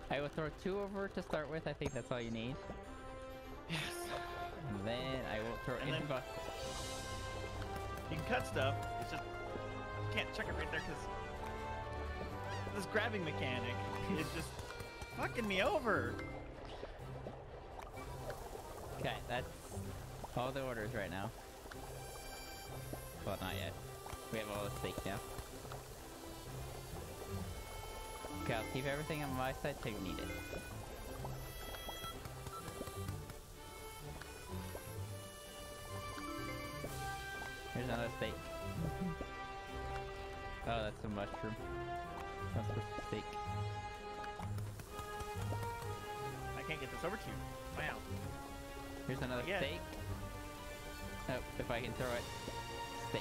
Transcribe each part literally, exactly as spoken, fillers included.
I will throw two over to start with. I think that's all you need. Yes. And then I will throw And in then- buff. You can cut stuff. It's just you can't chuck it right there because this grabbing mechanic is just fucking me over. Okay, that's all the orders right now. Well, not yet. We have all the steak now. Okay, I'll keep everything on my side till you need it. Here's another steak. Oh, that's a mushroom. That's supposed to be steak. I can't get this over to you. Wow. Here's another Yeah. steak. Oh, if I can throw it. Steak.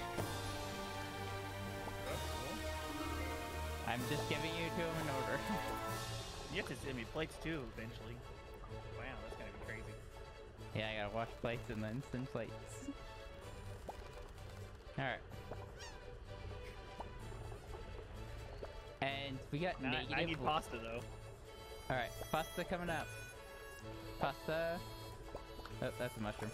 I'm just giving you to him in order. You have to send me plates too eventually. Wow, that's gonna be crazy. Yeah, I gotta wash plates and then send plates. Alright. And we got Now, negative... I need pasta though. Alright, pasta coming up. Pasta. Oh, that's a mushroom.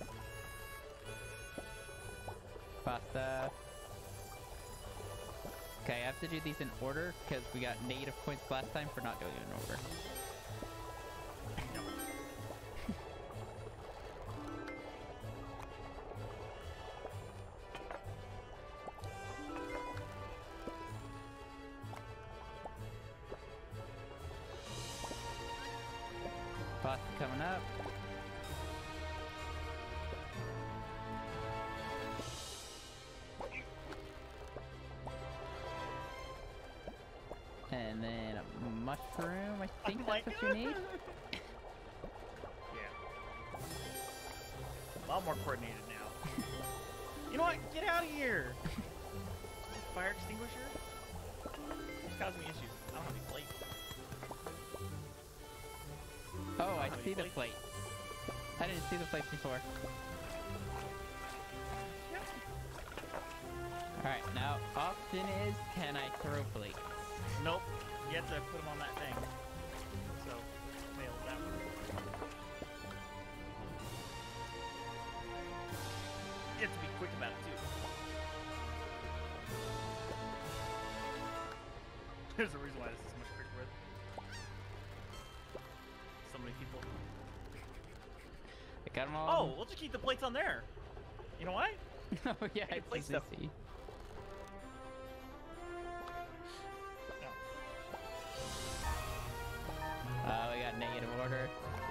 Pasta. Okay, I have to do these in order because we got negative points last time for not doing it in order. Pasta coming up. And then a mushroom, I think I'm that's like- what you need. Yeah. A lot more coordinated now. You know what? Get out of here! Fire extinguisher? It's causing me issues. I don't have any plates. Oh, I I have see any the plates. plate. I didn't see the plate before. Yep. Alright, now option is, can I throw plates? Nope. You have to put them on that thing. So, failed that one. You have to be quick about it too. There's a reason why this is so much quicker with. So many people. I got them all. Oh, we'll just keep the plates on there. You know why? Oh, yeah, Hey, it's plate easy. stuff. Uh, we got negative order.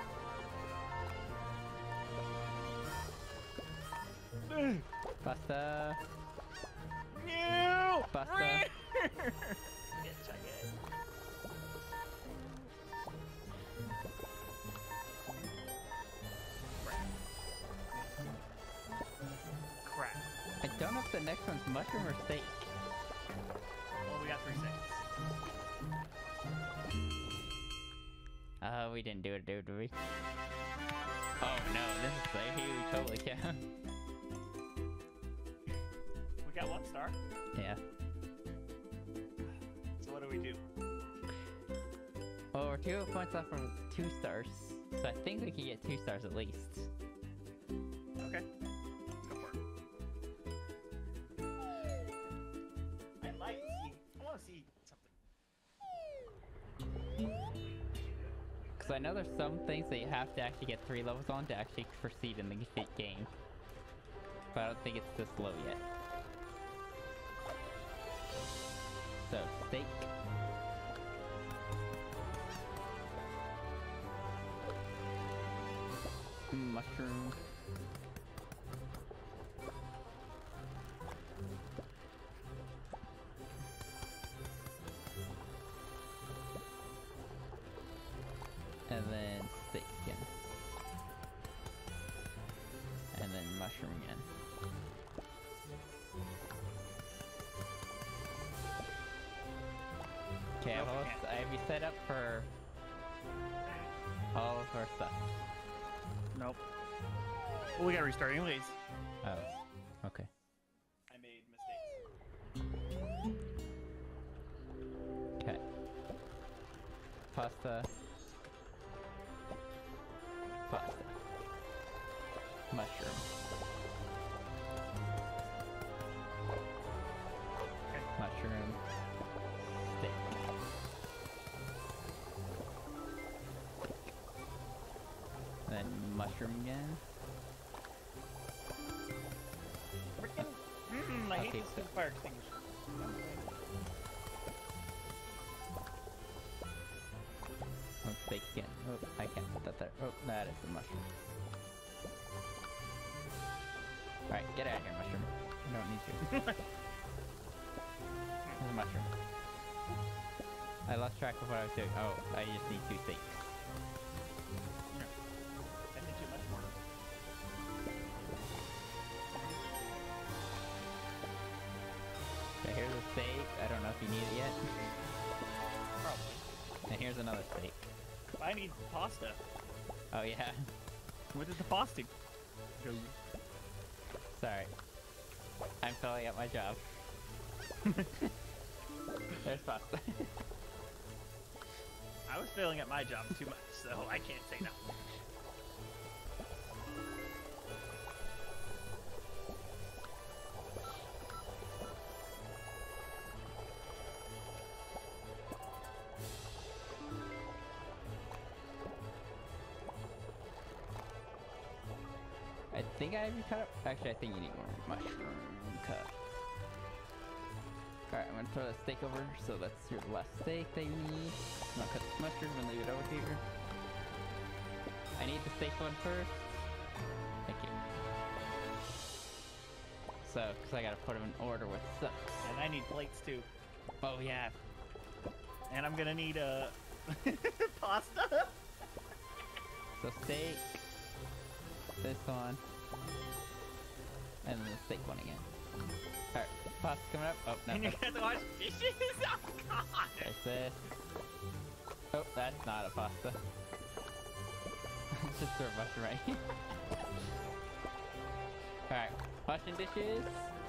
Pasta. No! Pasta. Bitch, I get it. Crap. Crap. I don't know if the next one's mushroom or steak. Well, we got three seconds. Uh, we didn't do it, did we? Oh no, this is a huge holy cow. We got one star. Yeah. So what do we do? Well, we're two points off from two stars, so I think we can get two stars at least. Okay. Let's go for it. I might see. I want to see something. Because I know there's some things that you have to actually get three levels on to actually proceed in the g- game. But I don't think it's this low yet. So, steak. Mushroom. And then steak again. And then mushroom again. Okay, Nope, well, we can't. I have you set up for all of our stuff. Nope. Well, we gotta restart anyways. Oh, okay. I made mistakes. Okay. pasta. Pasta. Mushroom. Okay. Mushroom. Steak. And then mushroom again. Frickin'. Mmm, I hate Okay, this so- fire extinguisher. Oh, steak again. Oh, I can't put that there. Oh, that is the mushroom. Alright, get out of here, mushroom. I don't need you. There's a mushroom. I lost track of what I was doing. Oh, I just need two steaks. I think too much more. Okay, here's a steak. I don't know if you need it yet. Probably. And here's another steak. I need pasta. Oh yeah. Where did the pasta go? Sorry. I'm filling up my job. There's pasta. I was filling up my job too much, so I can't say no. I think I have you cut up. Actually, I think you need more mushroom cut. Alright, I'm gonna throw the steak over, so that's your last steak that you need. I'm gonna cut this mushroom and leave it over here. I need the steak one first. Thank you. So, because I gotta put them in order with sucks. And I need plates too. Oh yeah. And I'm gonna need uh, pasta. So steak. This one. And then the steak one again. Alright, pasta coming up. Oh, no. And you're gonna wash dishes? Oh god! There's this. Oh, that's not a pasta. Just throw a mushroom right here. Alright, washing dishes.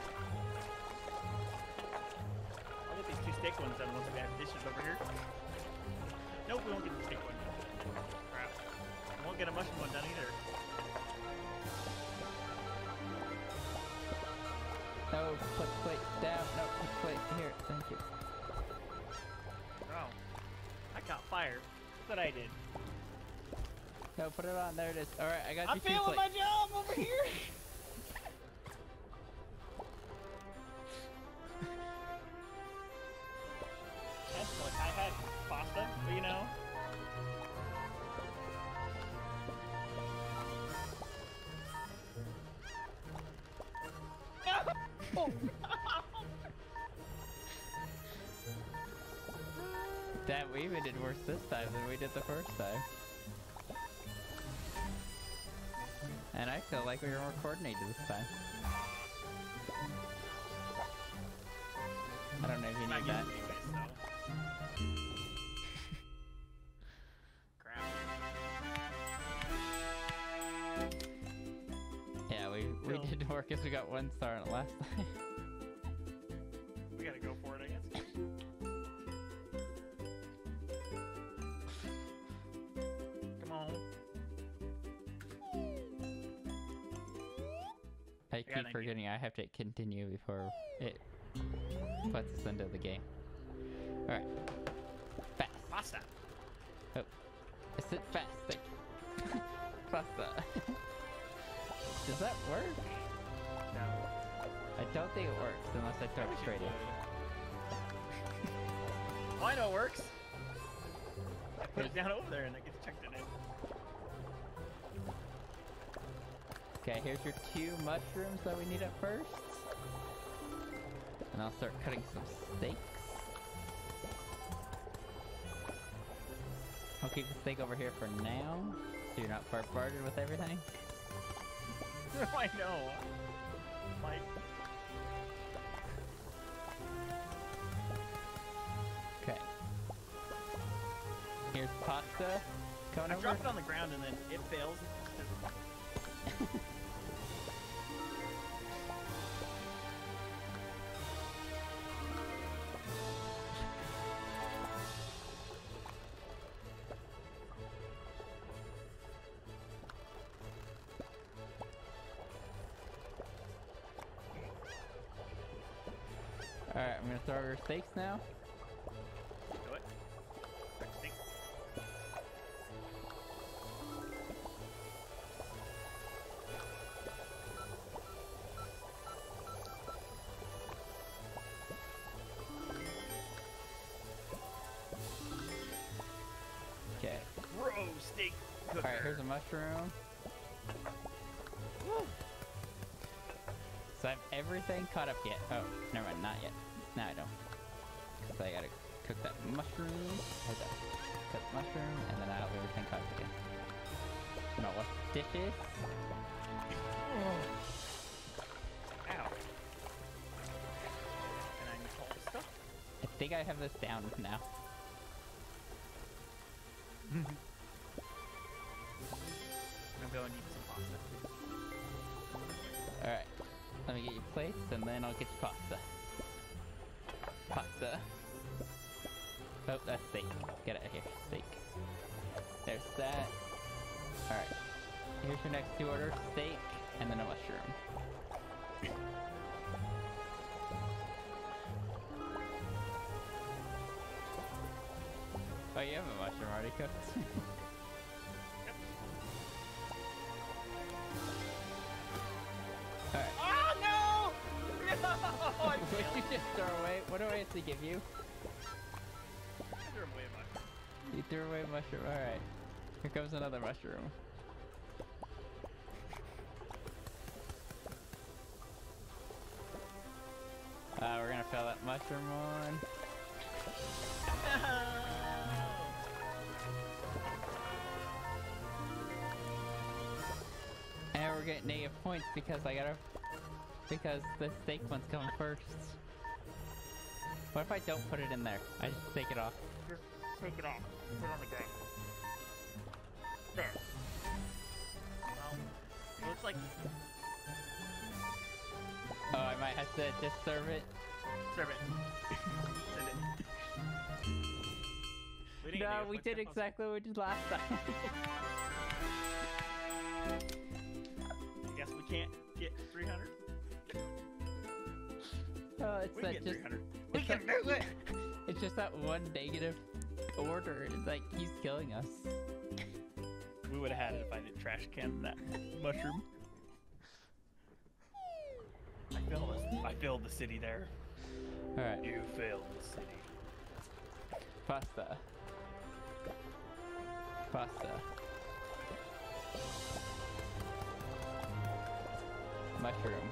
I'll get these two steak ones done once we have dishes over here. Nope, we won't get the steak one done. Crap. We won't get a mushroom one done either. No, put the plate down. No, put the plate here. Thank you. Oh. I caught fire. That's what I did. No, put it on. There it is. Alright, I got I'm you two failing plates. my job over here! Yes, look, I had pasta, but you know. No! Damn, we even did worse this time than we did the first time. And I feel like we were more coordinated this time. I don't know if you Not need that. using anyways, so. Crap. Yeah, we, we Cool. did work as we got one star on it last time. We gotta go for it, I guess. Come on. I got keep an idea. forgetting I have to continue before it puts us into the game. Alright. Fast. Pasta. Oh. I said fast. Thank you. Pasta. Does that work? No. I don't think it works unless I throw it straight in. Oh, I know it works. I put it down over there and it gets chucked in it. Okay, here's your two mushrooms that we need at first. And I'll start cutting some steaks. I'll keep the steak over here for now, so you're not bombarded with everything. I know. Like, Okay. Here's pasta coming I over. drop it on the ground and then it fails. gonna throw your steaks now? Do it. Quick steak. Okay. Bro, steak cooker. Alright, here's a mushroom. Woo. So I have everything caught up yet. Oh, never mind, not yet. Now I don't. So I gotta cook that mushroom. Hold up. Cook the mushroom, and then I'll have everything caught up again. Now wash dishes. Ow. And I need all this stuff. I think I have this down now. I'm gonna go and eat some pasta. Alright. Let me get you plates, and then I'll get you pasta. Pasta. Oh, that's steak. Get out of here. Steak. There's that. Alright. Here's your next two orders. Steak, and then a mushroom. Oh, you have a mushroom already cooked? Alright. Oh no! No! I What did failed. you just throw away? What do I have to give you? I threw him away a mushroom. You threw away a mushroom. Alright. Here comes another mushroom. Uh, we're gonna fill that mushroom on. And we're getting negative points because I gotta... Because the steak one's coming first. What if I don't put it in there? I just take it off. Just take it off. Put it on the ground. There. Well, it looks like Oh, I might have to just serve it. serve it. Send it. We didn't No, get we it. did What's exactly what we did last time. I guess we can't get three hundred. Oh, it's We that can get just... three hundred. We it's can that- do it! It's just that one negative order. It's like, he's killing us. We would have had it if I didn't trash can that mushroom. I failed the, I failed the city there. Alright, You failed the city. pasta. Pasta. Mushroom.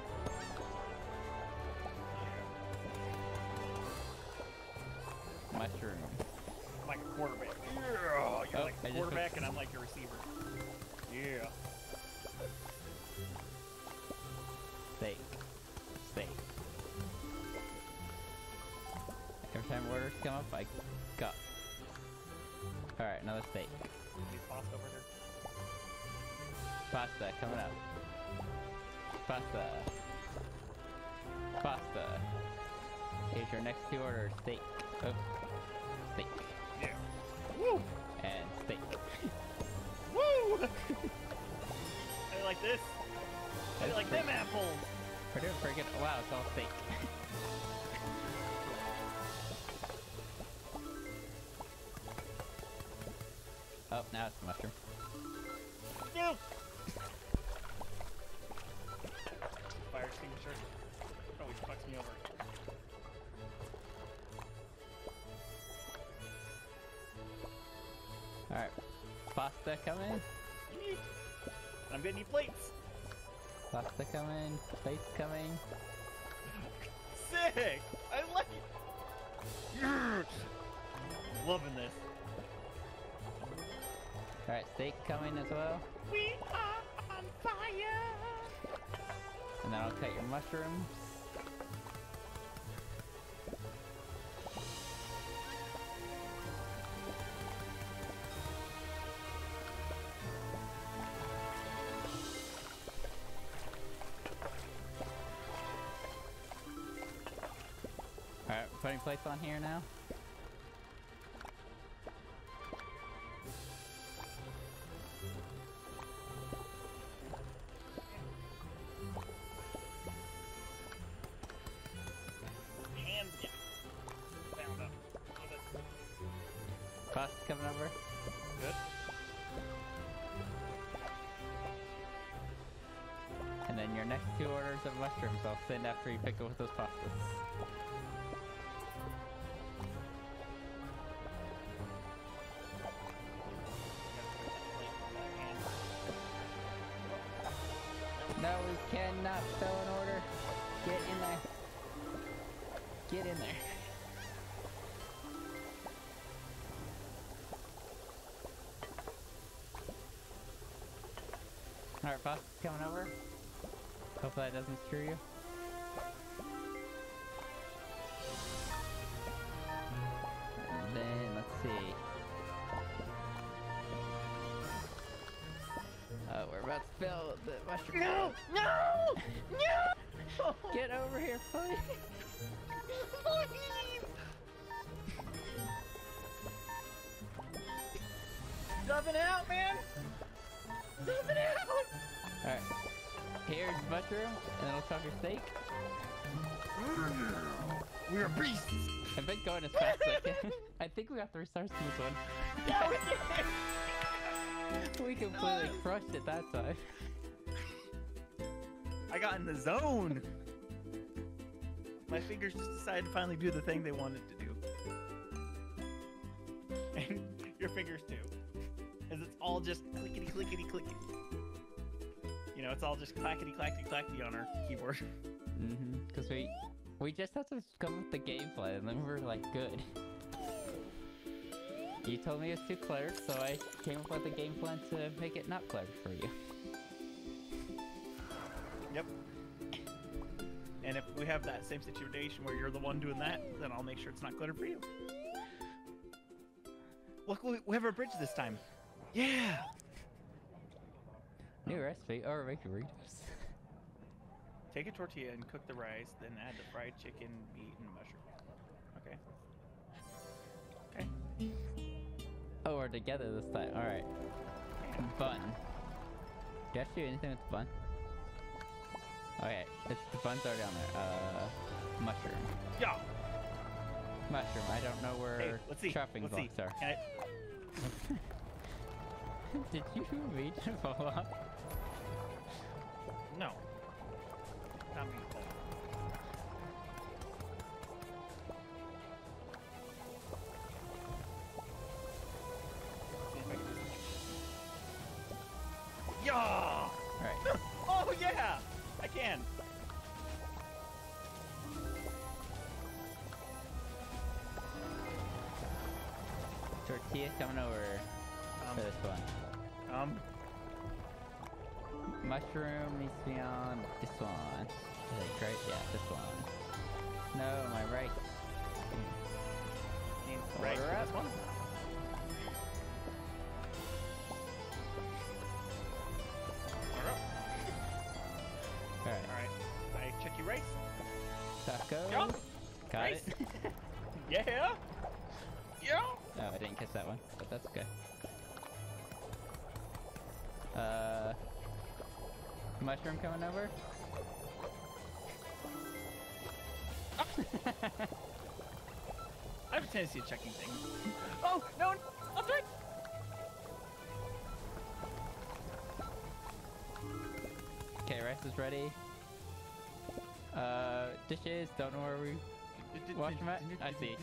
Mushroom. I'm like a quarterback. Yeah, you're Oh, like I a just quarterback put- and I'm like your receiver. Yeah. Steak. Steak. Every time orders come up, I got. Alright, another steak. Need pasta over there. Pasta coming up. Pasta. Pasta. Here's your next two orders. Steak. Oh. Steak. Yeah. Woo! And steak. Woo! I like this. I That's like pretty- them apples. We're doing pretty good. Wow, it's all steak. Oh, now it's mushroom. No. Fire extinguisher. Oh, he fucks me over. Alright. Pasta coming. Yeet. I'm getting you plates. Pasta coming. Plates coming. Sick! I like it! Yes! Loving this. Alright, steak coming as well. We are on fire! And then I'll cut your mushrooms. Alright, putting plates on here now. Hands down. Boss is coming over. Good. And then your next two orders of mushrooms I'll send after you pick up with those pastas. No, we cannot fill an order. Get in there. Get in there. Alright, boss is coming over. Hopefully that doesn't screw you. And then, let's see. Oh, we're about to fill the mushroom. No! No! No! Get over here, please! Please! Stuff it out, man! Stuff it out! Alright. Here's mushroom, and then I'll chop your steak. We are beasts! I've been going as fast as I can. I think we got three stars to this one. Yeah, we did! We completely crushed it that time. I got in the zone! My fingers just decided to finally do the thing they wanted to do. And your fingers too. Because it's all just clickety clickety clickety. You know, it's all just clackety clackety clackety on our keyboard. Mm-hmm. Because we, we just had to come up with the gameplay, and then we were like, good. You told me it was too cluttered, so I came up with a game plan to make it not cluttered for you. Yep. And if we have that same situation where you're the one doing that, then I'll make sure it's not cluttered for you. Look, we we have our bridge this time. Yeah! New recipe, or make burritos. Take a tortilla and cook the rice, then add the fried chicken, meat, and mushroom. Okay. Okay. Oh, we're together this time. Alright. Bun. Do you have to do anything with the bun? Okay, it's, the bun's already on there. Uh, mushroom. Yeah! Mushroom. I don't know where Hey, let's see. chopping let's blocks see. are. Can I... Did you reach and fall off? No. Not me. Yeah! Alright. Oh yeah! I can. Tortilla coming over Um, for this one. um, Mushroom needs to be on this one. I think, right? Yeah, this one. No, my right. need rice Order for up. this one. Order up. Alright. Alright. I check you rice. Tacos. Yeah. Got Rice. it. Yeah! Yeah! Oh, I didn't catch that one, but that's okay. Uh, mushroom coming over? I have a tendency of checking things. Oh, no! I'm right! Okay, rice is ready. Uh, dishes, don't know where we wash them at? I see.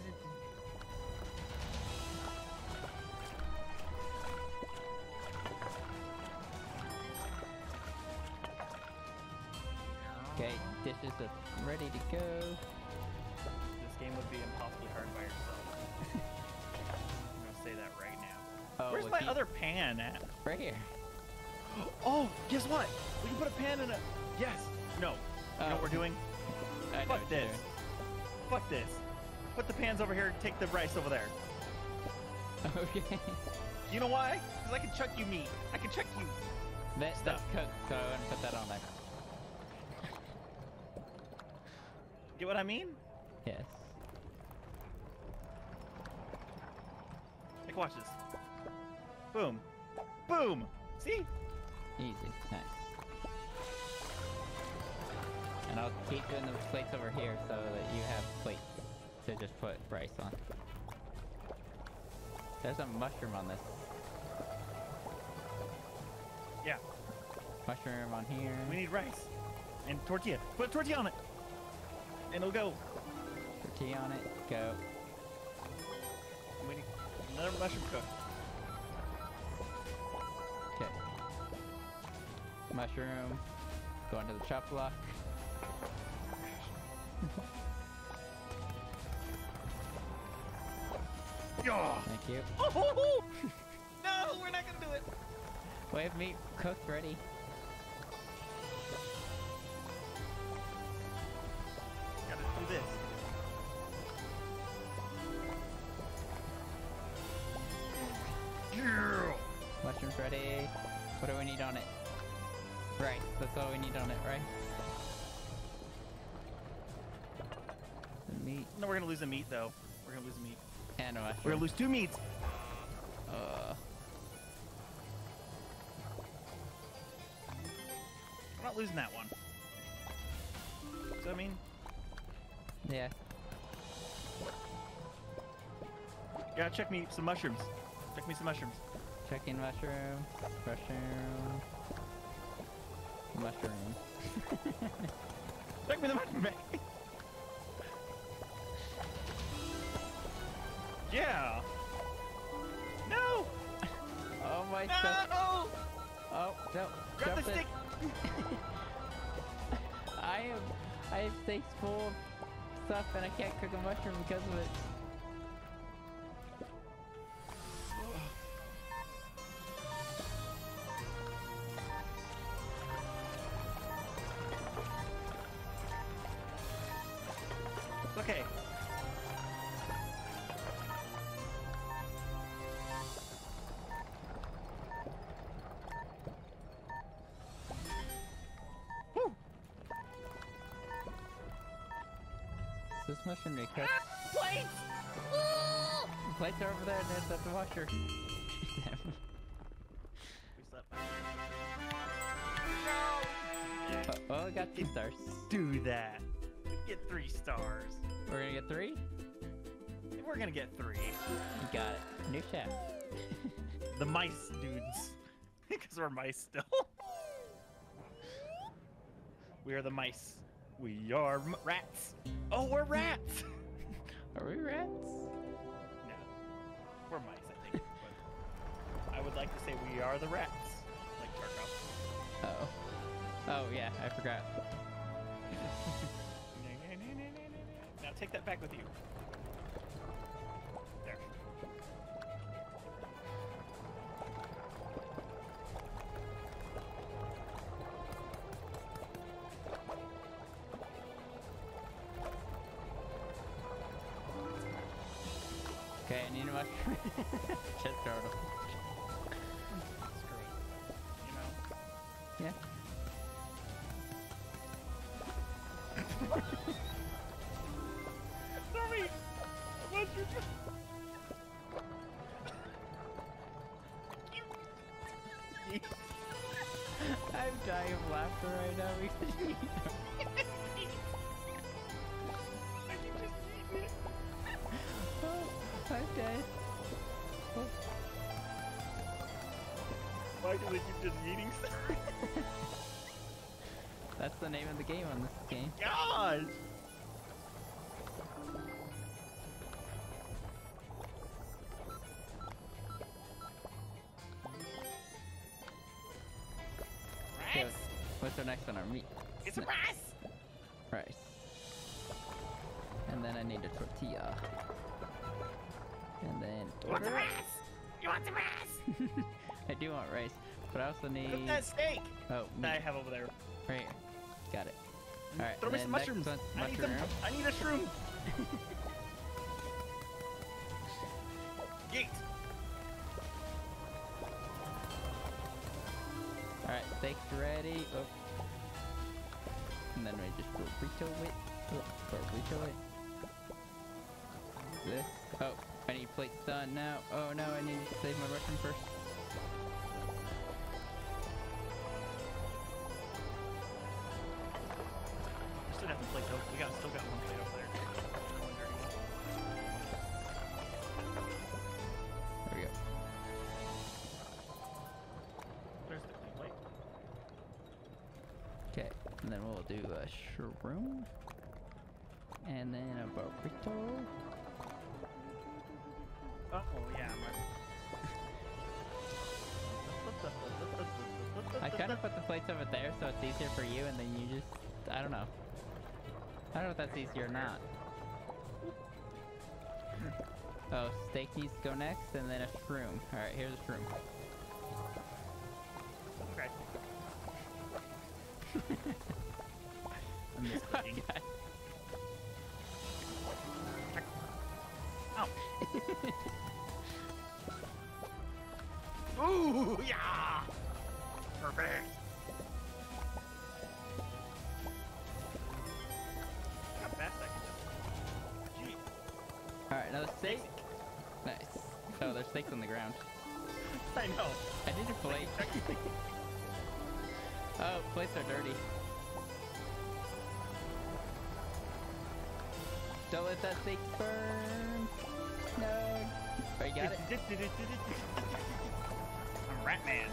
Okay, dishes are ready to go. This game would be impossibly hard by yourself. I'm gonna say that right now. Oh, Where's well, my keep- other pan at? Right here. Oh, guess what? We can put a pan in a... Yes! No. You know Oh. what we're doing? I know Fuck what you're this. doing. Fuck this. Put the pans over here and take the rice over there. Okay. You know why? Because I can chuck you meat. I can chuck you... That, that's Stuff. cooked, so I wouldn't put that on there. Get what I mean? Yes. Like, watch this. Boom. Boom! See? Easy. Nice. And I'll keep doing the plates over here so that you have plates to just put rice on. There's a mushroom on this. Yeah. Mushroom on here. We need rice. And tortilla. Put a tortilla on it. And it'll go. Tortilla on it. Go. We need another mushroom cook. Okay. Mushroom. Go into the chop block. Yeah. Thank you. Oh, no, we're not gonna do it. We have meat cooked ready. Gotta do this. Yeah. Mushrooms ready. What do we need on it? Rice. That's all we need on it, right? The meat No, we're gonna lose the meat though. We're gonna lose the meat. and a mushroom. We're gonna lose two meats. Uh, We're not losing that one. So I mean, yeah. gotta check me some mushrooms. Check me some mushrooms. Checking mushroom. Mushroom. Mushroom. Check me the mushroom. Yeah. No. Oh my stuff. No. Oh, no. Grab Jump the it. stick. I am. I have steaks full of stuff and I can't cook a mushroom because of it. Okay. Woo. Is this mushroom be cooked? Ah, plates. Woo. The plates are over there and there's at the washer. Damn. We slept back here. No. Oh, well, we got two stars. Do that. Get three stars. We're gonna get three? We're gonna get three. You got it. New chef. The mice dudes. Because we're mice still. We are the mice. We are m rats. Oh, we're rats. Are we rats? No. We're mice, I think. But I would like to say we are the rats. Like Tarkov. Uh oh. Oh, yeah, I forgot. Now take that back with you. There. Okay, I need a mushroom. Just throw it. Screw it. You know? Yeah. Sorry! I want you to... I'm dying of laughter right now because you I can just eat it. Oh, I'm dead. Oh. Why do they keep just eating stuff? That's the name of the game on this game. Gosh! Okay, Rice! what's our next one? Our meat. It's rice! Rice. And then I need a tortilla. And then... You want some rice? You want some rice? I do want rice, but I also need... Cook that steak Oh, that I meat. have over there. Right here. Got it. Alright, Throw and me then some next mushrooms. one's I need, some, mushroom. I need a shroom. Yeet. Alright, steak's ready. Oh. And then we just burrito it. Oh, burrito it. This. Oh, I need plates done now. Oh no, I need to save my mushroom first. We still got the plate though. We got still got one plate over there. One dirty one. There we And then we'll do a shroom. And then a burrito. Oh, yeah. I kind of put the plates over there so it's easier for you, and then you just, I don't know. I don't know if that's easier or not. Oh, steak needs to go next, and then a shroom. Alright, here's a shroom. Okay. I'm just kidding. Ow. Ooh, yeah! Perfect! How fast I can Gee. Alright, another steak. Nice. Oh, there's steaks on the ground. I know. I need a plate. Oh, plates are dirty. Don't let that steak burn. No. Oh, you got it? I'm Rat Man.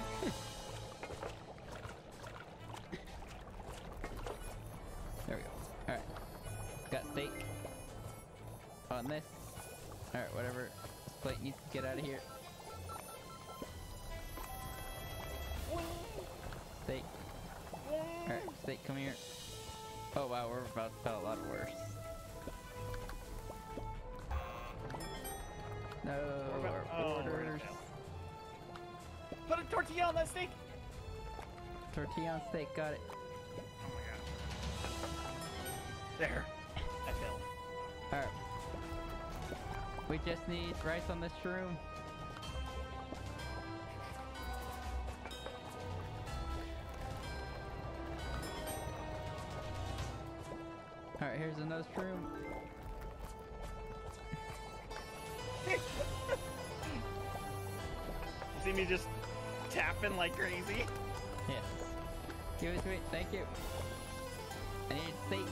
There we go. Alright. Got steak. On this. Alright, whatever. This plate needs to get out of here. Steak. Alright, steak, come here. Oh wow, we're about to feel a lot worse. No, We're about- our oh, we're gonna orders. fail. Put a tortilla on that steak! Tortilla on steak, got it. Oh my god. There. I failed. Alright. We just need rice on this shroom. Alright, here's another shroom. You see me just tapping like crazy? Yes. Give it to me, thank you. I need steak.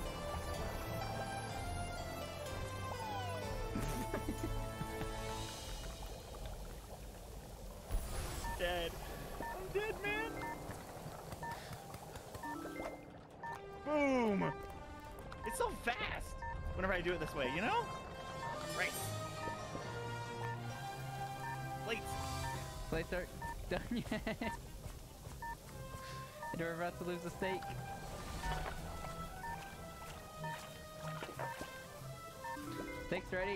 Dead. I'm dead, man. Boom. It's so fast whenever I do it this way, you know? Right. Plates. Plates aren't done yet. And we're about to lose the steak. Steak's ready.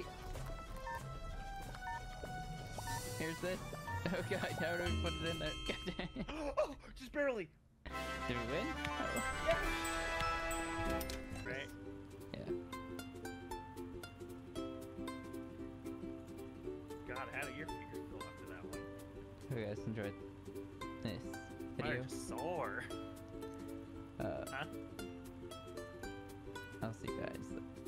Here's this. Oh god, how do we put it in there? God dang it. Oh, just barely. Did we win? Oh. Yeah. Right. Yeah. God, how did your fingers feel after that one? Hope you guys enjoyed this Mine video. are just sore. Uh, Huh? I'll see you guys